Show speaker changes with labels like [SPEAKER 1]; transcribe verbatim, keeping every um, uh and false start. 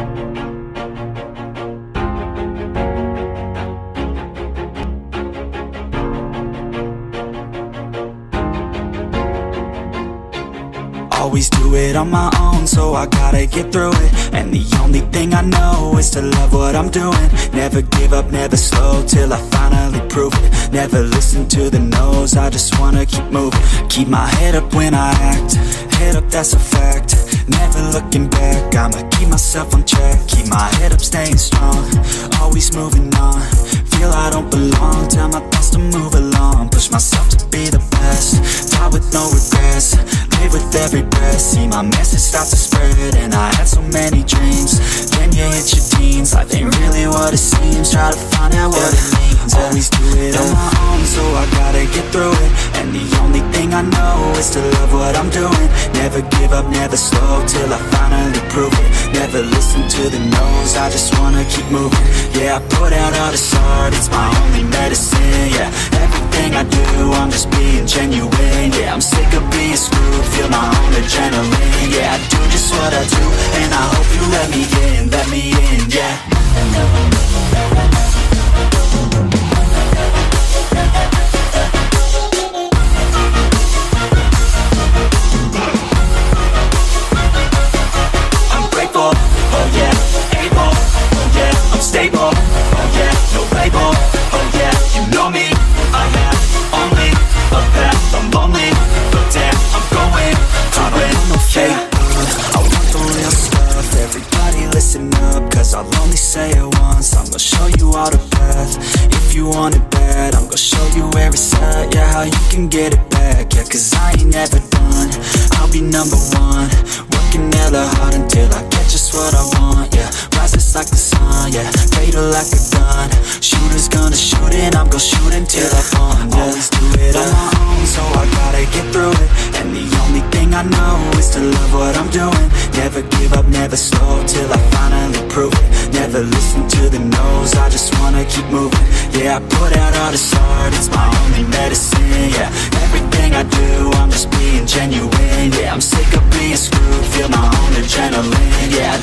[SPEAKER 1] Always do it on my own, so I gotta get through it. And the only thing I know is to love what I'm doing. Never give up, never slow, till I finally prove it. Never listen to the no's, I just wanna keep moving. Keep my head up when I act, head up, that's a fact. Never looking back, I'ma keep myself on track. Keep my head up, staying strong, always moving on. Feel I don't belong, tell my thoughts to move along. Push myself to be the best, die with no regrets. Live with every breath, see my message start to spread. And I had so many dreams, then you hit your teens. Life ain't really what it seems, try to find out what it means. Always do it on my own, so I gotta get through it. And the only thing I know is to love what I'm doing. Never give up, never slow, till I finally prove it. Never listen to the no's, I just wanna keep moving. Yeah, I put out all this art, it's my only medicine. Yeah, everything I do, I'm just being genuine. Yeah, I'm sick of being screwed, feel my own adrenaline. Yeah, I do just what I do, and I hope you let me in, let me in, yeah. I'm grateful, oh yeah, able, oh yeah, I'm stable, oh yeah, no label, oh yeah, you know me, I have only a path, I'm lonely, but damn, I'm going to win, no fake. I want the real stuff, everybody listen up, cause I'll only say it once. I'm gonna show you all the path, if you want it bad. I'm gonna show you where it's at, yeah, how you can get it back. Yeah, cause I ain't never done, I'll be number one. Working hella hard until I get just what I want, yeah. Rises like the sun, yeah, fatal like a gun. Shooters gonna shoot and I'm gonna shoot until I fall, yeah. Always do it on my own, so I gotta get through it. And the only thing I know is to love what I'm doing. Never give up, never slow, till I finally prove it. Never listen to the no's, I just wanna keep moving. Yeah, I put out all this art, it's my only medicine. Yeah, everything I do, I'm just being genuine. Yeah, I'm sick of being screwed, feel my own adrenaline. Yeah, I